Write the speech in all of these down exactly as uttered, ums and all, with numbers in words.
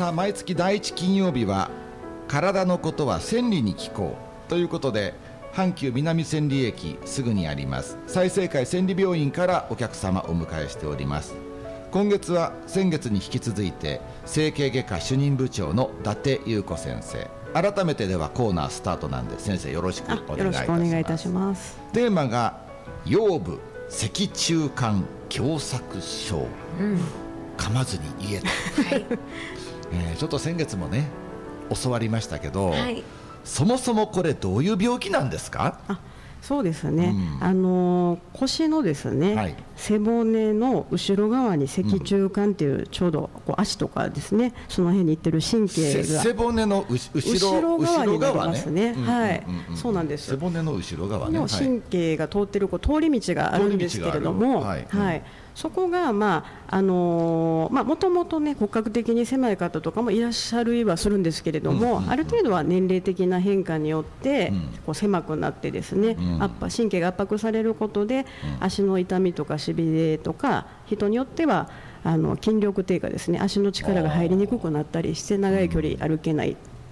は毎月だいいち金曜日は体のことは千里に聞こうということで、阪急南千里駅すぐにあります済生会千里病院からお客様お迎えしております。今月は先月に引き続いて整形外科主任部長の伊達優子先生、改めてではコーナースタートなんで先生よろしくお願いいたします。 よろしくお願いいたします。 テーマが腰部脊柱管狭窄症、うん、噛まずに言えた、はいえー、ちょっと先月もね教わりましたけど、はい、そもそもこれどういう病気なんですか？ あ、そうですね、うん、あの腰のですね、はい、背骨の後ろ側に脊柱管っていう、うん、ちょうどこう足とかですね、その辺にいってる神経が背骨の後ろ側になりますね。はい、そうなんです。 背骨の後ろ側ね、 の神経が通ってるこう通り道があるんですけれども、はいはい、そこがまああのー、まあもともとね骨格的に狭い方とかもいらっしゃるはするんですけれども、うんうんうん、ある程度は年齢的な変化によってこう狭くなってですね、うん、圧迫神経が圧迫されることで、うん、足の痛みとかしびれとか、人によってはあの筋力低下ですね、足の力が入りにくくなったりして長い距離歩けない、うん、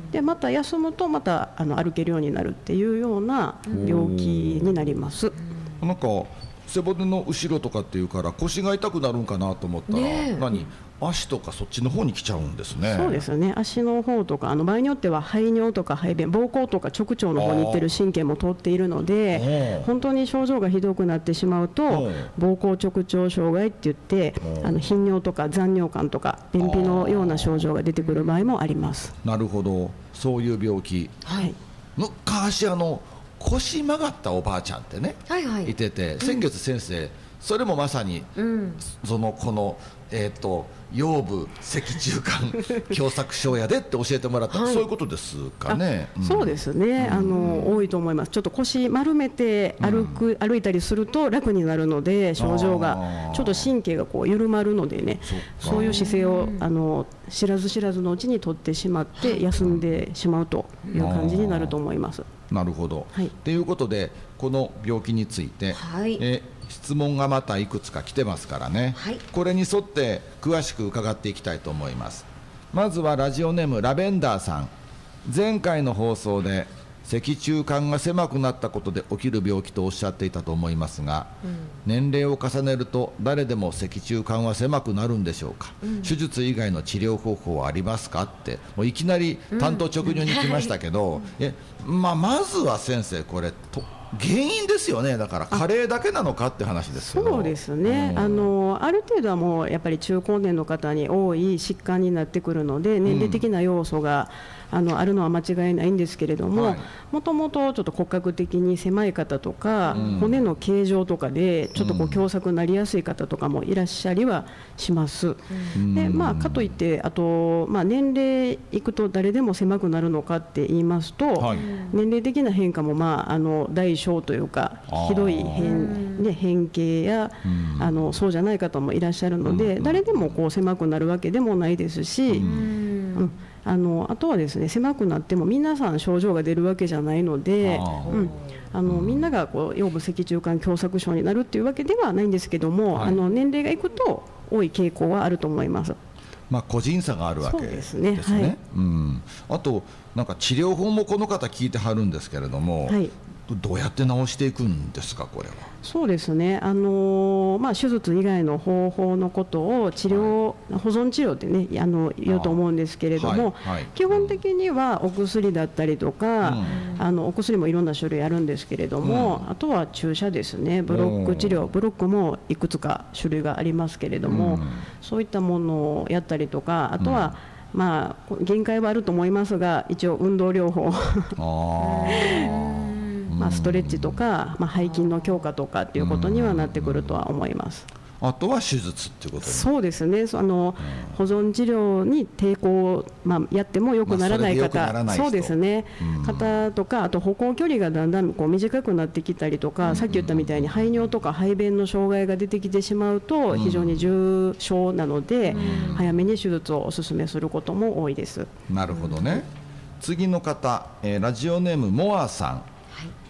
でまた休むとまたあの歩けるようになるっていうような病気になります。 うん、なんか背骨の後ろとかっていうから腰が痛くなるんかなと思ったら、ね、何足とかそっちの方に来ちゃうんですね。 そうですね、足の方とかあの場合によっては排尿とか排便、膀胱とか直腸の方に行ってる神経も通っているので、本当に症状がひどくなってしまうと膀胱直腸障害って言ってあの頻尿とか残尿感とか便秘のような症状が出てくる場合もあります。 なるほど、そういう病気、はい、昔あの腰曲がったおばあちゃんってね、はいはい、いてて、先月先生、うん、それもまさに、うん、そのこの、えー、と腰部脊柱管狭窄症やでって教えてもらった、はい、そういうことですかね。 うん、そうですね、あの多いと思います。ちょっと腰丸めて歩く、うん、歩いたりすると楽になるので、症状がちょっと神経がこう緩まるのでね、そ, そういう姿勢をあの知らず知らずのうちに取ってしまって休んでしまうという感じになると思います。 なるほど、はい、ということでこの病気について、はい、え質問がまたいくつか来てますからね、はい、これに沿って詳しく伺っていきたいと思います。まずはラジオネームラベンダーさん、前回の放送で脊柱管が狭くなったことで起きる病気とおっしゃっていたと思いますが、うん、年齢を重ねると誰でも脊柱管は狭くなるんでしょうか、うん、手術以外の治療方法はありますかって、もういきなり単刀直入に来ましたけど、うん、えまあ、まずは先生これと原因ですよね。だから加齢だけなのかって話ですけど。 そうですね、うん、あのある程度はもうやっぱり中高年の方に多い疾患になってくるので、年齢的な要素が、うん、あのあるのは間違いないんですけれども、もともとちょっと骨格的に狭い方とか、うん、骨の形状とかでちょっとこう狭窄になりやすい方とかもいらっしゃりはします。うん、でまあ、かといってあと、まあ、年齢いくと誰でも狭くなるのかって言いますと、はい、年齢的な変化も、まあ、あの大小というかひどい変、ね、変形や、うん、あのそうじゃない方もいらっしゃるので、うん、誰でもこう狭くなるわけでもないですし、うんうん、あのあとはですね、狭くなっても皆さん症状が出るわけじゃないので、うん、あのみんながこう腰部脊柱管狭窄症になるっていうわけではないんですけども、はい、あの年齢がいくと多い傾向はあると思います。 まあ、個人差があるわけですね。 そうですね、はい、 うん、あとなんか治療法もこの方聞いてはるんですけれども、はい、どうやって治していくんですか、これは。 そうですね、あのーまあ、手術以外の方法のことを治療、はい、保存治療ってねあの言うと思うんですけれども、はいはい、基本的にはお薬だったりとか、うん、あのお薬もいろんな種類あるんですけれども、うん、あとは注射ですね、ブロック治療、ブロックもいくつか種類がありますけれども、うん、そういったものをやったりとか、あとは、うん、まあ、限界はあると思いますが、一応運動療法まあ、ストレッチとか、まあ、背筋の強化とかっていうことにはなってくるとは思います。 あとは手術っていうことに。 そうですね、あの、うん、保存治療に抵抗、まあ、やっても良くならない方、まあ、そうですね、うん、方とか、あと歩行距離がだんだんこう短くなってきたりとか、うん、さっき言ったみたいに排尿とか排便の障害が出てきてしまうと非常に重症なので、うん、早めに手術をお勧めすることも多いです。 なるほどね。次の方、えー、ラジオネームモアさん、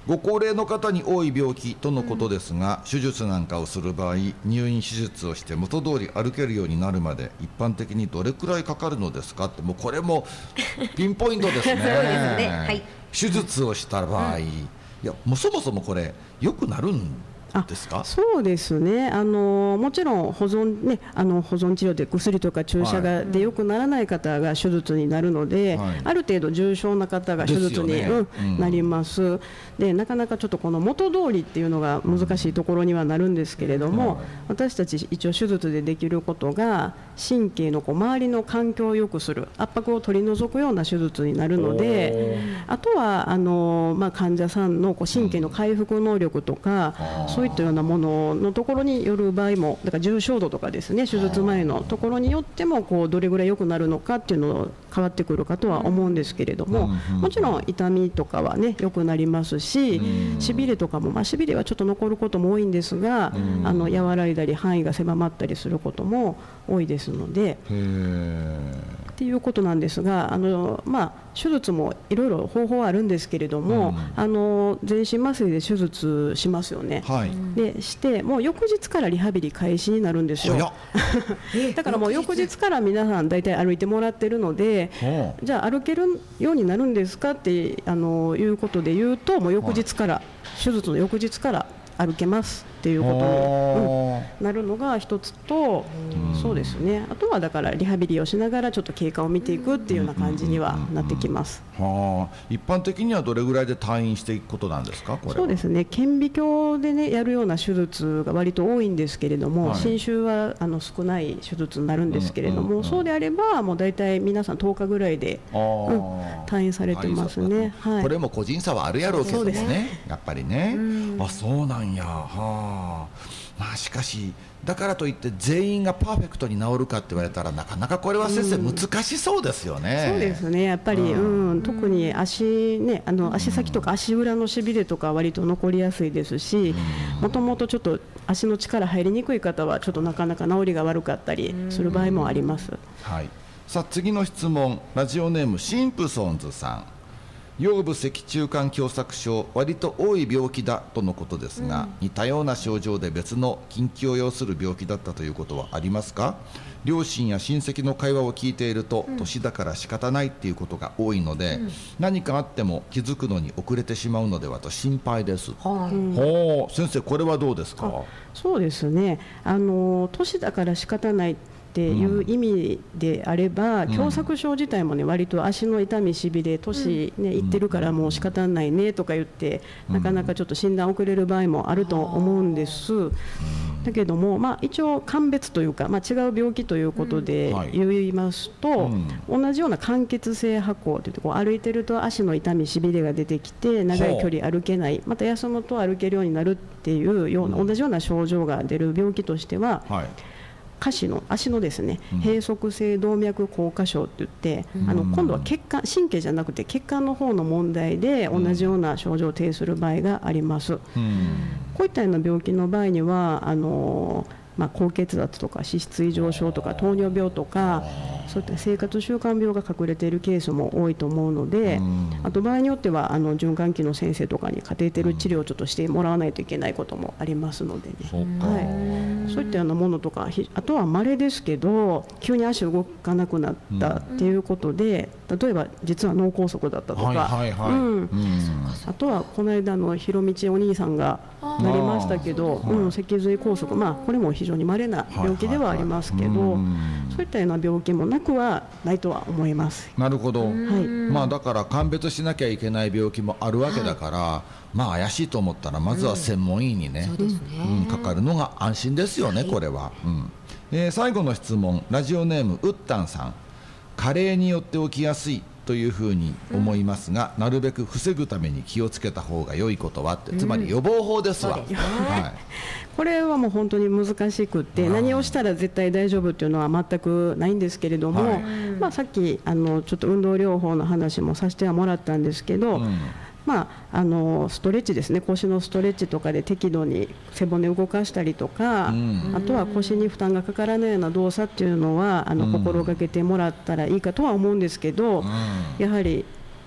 ご高齢の方に多い病気とのことですが、うん、手術なんかをする場合、入院手術をして元通り歩けるようになるまで一般的にどれくらいかかるのですかって、もうこれもピンポイントですね。そうですね、はい、手術をした場合、うん、いやもうそもそもこれ良くなるんですか？ そうですね、あのもちろん保存、ね、あの保存治療で薬とか注射がで良くならない方が手術になるので、はい、ある程度重症な方が手術に、ねうんうん、なります。でなかなかちょっとこの元通りっていうのが難しいところにはなるんですけれども、はい、私たち一応手術でできることが神経のこう周りの環境を良くする、圧迫を取り除くような手術になるので、あとはあの、まあ、患者さんのこう神経の回復能力とか、うん、そういったようなもののところによる場合も、だから重症度とかですね、手術前のところによってもこうどれぐらい良くなるのかっていうの変わってくるかとは思うんですけれども、もちろん痛みとかはね良くなりますし、しびれとかも、まあ、しびれはちょっと残ることも多いんですが、あの和らいだり範囲が狭まったりすることも多いですのでっていうことなんですが、あの、まあ、手術もいろいろ方法はあるんですけれども、うん、あの全身麻酔で手術しますよね、はい、でしてもう翌日からリハビリ開始になるんですよだからもう翌日から皆さん大体歩いてもらってるので、じゃあ歩けるようになるんですかってあのいうことで言うと、もう翌日から、はい、手術の翌日から歩けますっていうことに、うん、なるのが一つと、そうですね、あとはだからリハビリをしながらちょっと経過を見ていくっていうような感じにはなってきます。 はあ、一般的にはどれぐらいで退院していくことなんですか？これは。 そうですね、顕微鏡で、ね、やるような手術が割と多いんですけれども、はい、侵襲はあの少ない手術になるんですけれども、うんうんうん、そうであればもう大体皆さんとおかぐらいで、うん、退院されてますね、はい、 これも個人差はあるやろうけどね、やっぱりね、うん、あそうなんや、はあ、まあ、しかしだからといって全員がパーフェクトに治るかって言われたらなかなかこれは先生難しそうですよね、 うん、そうですね、やっぱり、うんうん、特に 足,、ね、あの足先とか足裏のしびれとか割と残りやすいですし、もともとちょっと足の力入りにくい方はちょっとなかなか治りが悪かったりする場合もあります、 はい、さあ次の質問、ラジオネームシンプソンズさん、腰部脊柱管狭窄症、割と多い病気だとのことですが、うん、似たような症状で別の緊急を要する病気だったということはありますか？両親や親戚の会話を聞いていると、うん、年だから仕方ないっていうことが多いので、うん、何かあっても気づくのに遅れてしまうのではと心配です、はあ、ほう、先生これはどうですか？ そうですね、あの年だから仕方ないっていう意味であれば、うん、狭窄症自体もね割と足の痛みしびれ、年ねいってるからもう仕方ないねとか言って、うん、なかなかちょっと診断遅れる場合もあると思うんです、うん、だけども、まあ、一応鑑別というか、まあ、違う病気ということで言いますと、うんはい、同じような間欠性跛行といってこう歩いてると足の痛みしびれが出てきて長い距離歩けない、また休むと歩けるようになるっていうような、同じような症状が出る病気としては、はい、下肢の足のですね、閉塞性動脈硬化症って言って、うん、あの今度は血管、神経じゃなくて血管の方の問題で同じような症状を呈する場合があります、うん、こういったような病気の場合にはあのまあ、高血圧とか脂質異常症とか糖尿病とかそういった生活習慣病が隠れているケースも多いと思うので、あと場合によってはあの循環器の先生とかにカテーテル治療をちょっとしてもらわないといけないこともありますのでね、はい、そういったようなものとか、あとは稀ですけど急に足動かなくなったっていうことで、例えば実は脳梗塞だったとか、あとはこの間のひろみちお兄さんがなりましたけど、うん、脊髄梗塞、まあ、これも非常に稀な病気ではありますけど、そういったような病気もなくはないとは思います。 なるほど、はい、まあ、だから鑑別しなきゃいけない病気もあるわけだから、はい、まあ怪しいと思ったらまずは専門医にね、うん、うん、かかるのが安心ですよね、はい、これは、うん、えー、最後の質問、ラジオネームうったんさん、加齢によって起きやすいというふうに思いますが、うん、なるべく防ぐために気をつけた方が良いことはって、つまり予防法ですわ、うん、はい、 これはもう本当に難しくって、何をしたら絶対大丈夫っていうのは全くないんですけれども、はい、まあ、さっきあのちょっと運動療法の話もさせてはもらったんですけど、うん、まあ、あのストレッチですね、腰のストレッチとかで適度に背骨を動かしたりとか、うん、あとは腰に負担がかからないような動作っていうのはあの、うん、心がけてもらったらいいかとは思うんですけど、うん、やはり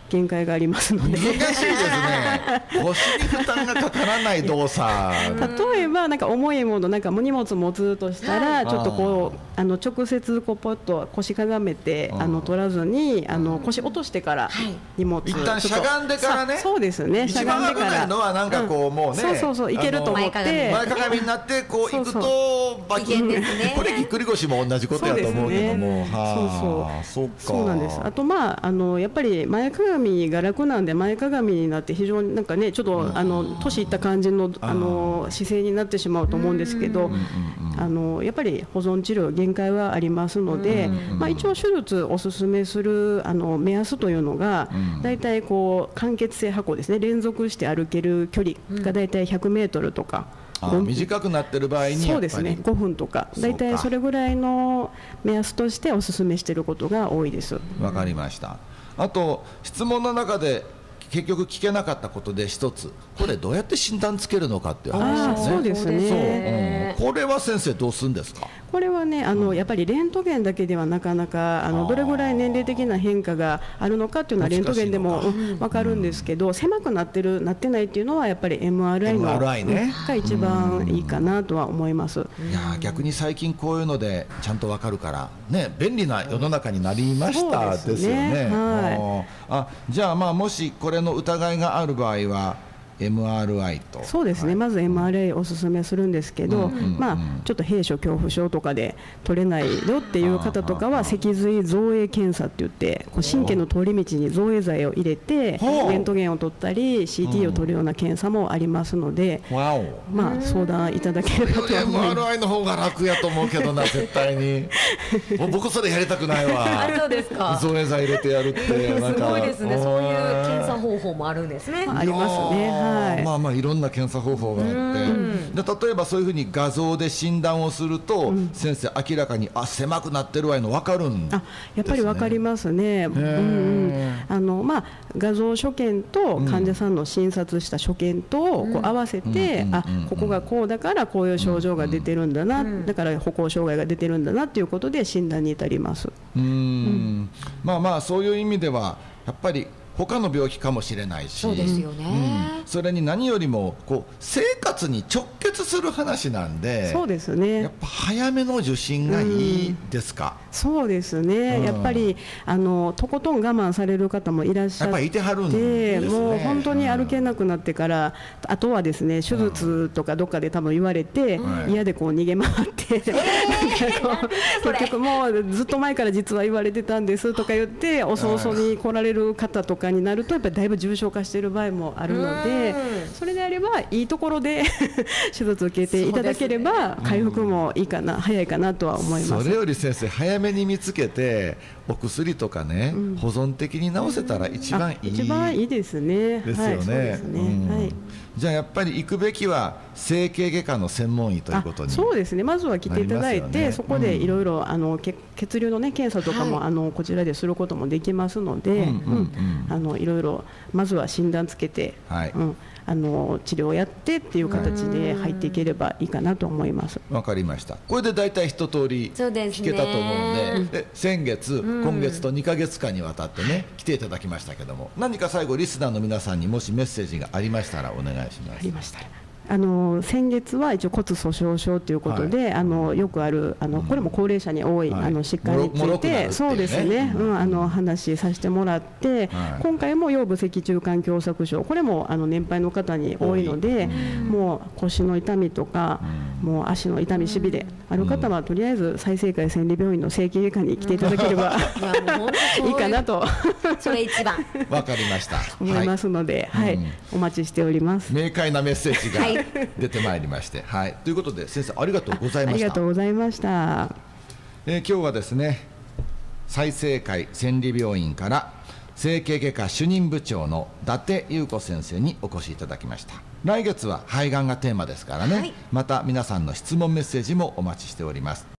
限界がありますので。 難しいですね。腰に負担がかからない動作。 例えばなんか重いもの、なんか荷物持つとしたら、ちょっとこうあの直接こうポッと腰かがめてあの取らずに、あの腰落としてから荷物、 一旦しゃがんでからね。 そうですね。 一番危ないのはなんかこうもうね、 そうそうそう、いけると思って前かがみになってこう行くとバキンですね。これぎっくり腰も同じことやと思うけども、 はあ、そうそうそうなんです。あとまああのやっぱり前かがみが楽なんで、前かがみになって非常になんかね、ちょっとあの年いった感じのあの姿勢になってしまうと思うんですけど、あのやっぱり保存治療限界はありますので、まあ一応手術おすすめするあの目安というのが、だいたいこう間欠性跛行ですね、連続して歩ける距離がだいたいひゃくメートルとか。 ああ、短くなってる場合にやっぱりそうですね、ごふんとかだいたいそれぐらいの目安としてお勧めしていることが多いです。 わかりました。あと質問の中で結局聞けなかったことで一つ、これどうやって診断つけるのかっていう話ですね。 そうですね。 そう、うん、これは先生どうするんですか。 これはね、あのやっぱりレントゲンだけではなかなかあのどれぐらい年齢的な変化があるのかっていうのはレントゲンでも分かるんですけど、狭くなってるなってないっていうのはやっぱり エムアールアイ のエムアールアイ、ね、 が一番いいかなとは思います。 いや逆に最近こういうのでちゃんと分かるからね、便利な世の中になりましたですよね。はい、あ、じゃあまあもしこれの疑いがある場合はエムアールアイ と。 そうですね、はい、まず エムアールアイ おすすめするんですけど、まあ、ちょっと閉所恐怖症とかで取れないよっていう方とかは脊髄造影検査って言って、こう神経の通り道に造影剤を入れてレントゲンを取ったり シーティー を取るような検査もありますので、まあ相談いただければと思います。 エムアールアイ の方が楽やと思うけどな、絶対にもう僕それやりたくないわ。 あ、そうですか。 造影剤入れてやるってなんかすごいですね。そういう検査方法もあるんですね。 ありますね。はい、 まあまあいろんな検査方法があって、で例えばそういうふうに画像で診断をすると、うん、先生明らかにあ狭くなってるわいうの分かるんですね。あ、 やっぱり分かりますね。うんうん、あのまあ、画像所見と患者さんの診察した所見とをこう合わせて、うん、あここがこうだからこういう症状が出てるんだな、うん、だから歩行障害が出てるんだなということで診断に至ります。 うん、うん、まあまあそういう意味ではやっぱり他の病気かもしれないし、 そうですよね、 うん、それに何よりもこう生活に直結する話なんで、 そうですね、 やっぱ早めの受診がいいですか。 うん、そうですね、うん、やっぱりあのとことん我慢される方もいらっしゃって、やっぱりいてはるんですね。もう本当に歩けなくなってから、うん、あとはですね手術とかどっかで多分言われて、うん、嫌でこう逃げ回って、えー、結局もうずっと前から実は言われてたんですとか言ってお早々に来られる方とかになるとやっぱりだいぶ重症化している場合もあるので、それであればいいところで手術を受けていただければ回復もいいかな、早いかなとは思います。 それより先生早めに見つけてお薬とかね、うん、保存的に治せたら一番いい、 一番いいですね。 ですよね。じゃあやっぱり行くべきは整形外科の専門医ということに。 そうですね、まずは来ていただいて、ね、そこでいろいろあの血流の、ね、検査とかも、はい、あのこちらですることもできますので、いろいろまずは診断つけて、はい、うん、あの治療をやってっていう形で入っていければいいかなと思います。 わかりました。これで大体一通り聞けたと思うので、で先月、今月とにかげつかんにわたってね来ていただきましたけども、何か最後リスナーの皆さんにもしメッセージがありましたらお願いします。 ありましたら、あの先月は一応骨粗しょう症ということで、はい、あのよくあるあの、うん、これも高齢者に多い、はい、あの疾患について、ね、そうですね、うん、あの話させてもらって、はい、今回も腰部脊柱管狭窄症、これもあの年配の方に多いので、うん、もう腰の痛みとか、うん、もう足の痛みしびれ、うん、ある方はとりあえず済生会千里病院の整形外科に来ていただければ、うん、いいかなとそれ一番わかりました思いますので、はい、はい、うん、お待ちしております。 明快なメッセージが、はい出てまいりまして、はい、ということで先生ありがとうございました。ありがとうございました。 えー、今日はですね済生会千里病院から整形外科主任部長の伊達優子先生にお越しいただきました。来月は肺がんがテーマですからね、はい、また皆さんの質問メッセージもお待ちしております。